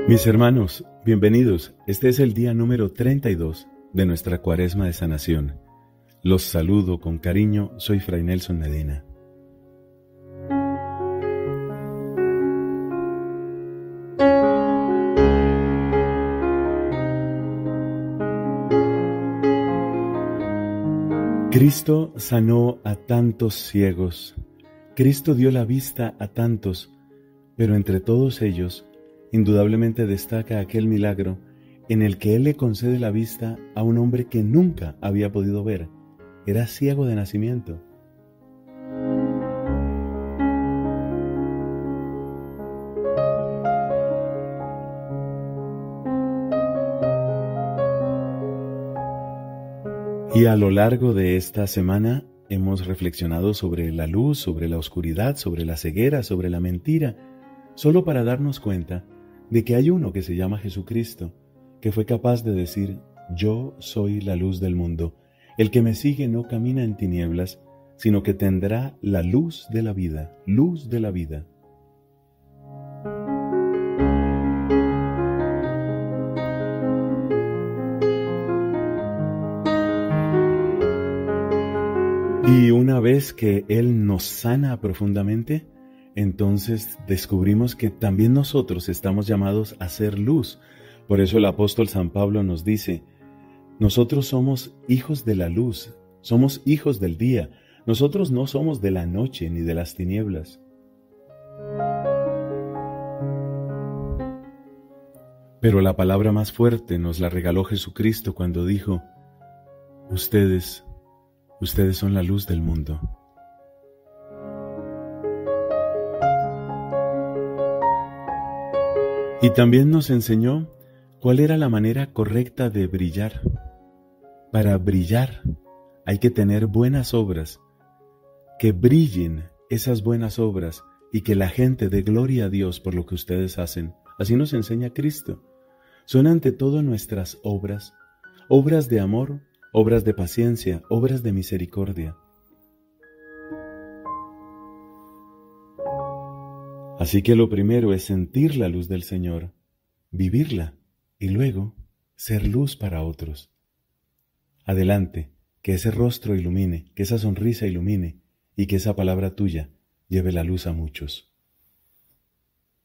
Mis hermanos, bienvenidos. Este es el día número 32 de nuestra Cuaresma de Sanación. Los saludo con cariño, soy Fray Nelson Medina. Cristo sanó a tantos ciegos, Cristo dio la vista a tantos, pero entre todos ellos, indudablemente destaca aquel milagro en el que Él le concede la vista a un hombre que nunca había podido ver. Era ciego de nacimiento. Y a lo largo de esta semana hemos reflexionado sobre la luz, sobre la oscuridad, sobre la ceguera, sobre la mentira, solo para darnos cuenta de que hay uno que se llama Jesucristo, que fue capaz de decir: yo soy la luz del mundo. El que me sigue no camina en tinieblas, sino que tendrá la luz de la vida, luz de la vida. Y una vez que Él nos sana profundamente, entonces descubrimos que también nosotros estamos llamados a ser luz. Por eso el apóstol San Pablo nos dice: nosotros somos hijos de la luz, somos hijos del día, nosotros no somos de la noche ni de las tinieblas. Pero la palabra más fuerte nos la regaló Jesucristo cuando dijo: ustedes son la luz del mundo. Y también nos enseñó cuál era la manera correcta de brillar. Para brillar hay que tener buenas obras, que brillen esas buenas obras y que la gente dé gloria a Dios por lo que ustedes hacen. Así nos enseña Cristo. Son ante todo nuestras obras, obras de amor, obras de paciencia, obras de misericordia. Así que lo primero es sentir la luz del Señor, vivirla y luego ser luz para otros. Adelante, que ese rostro ilumine, que esa sonrisa ilumine y que esa palabra tuya lleve la luz a muchos.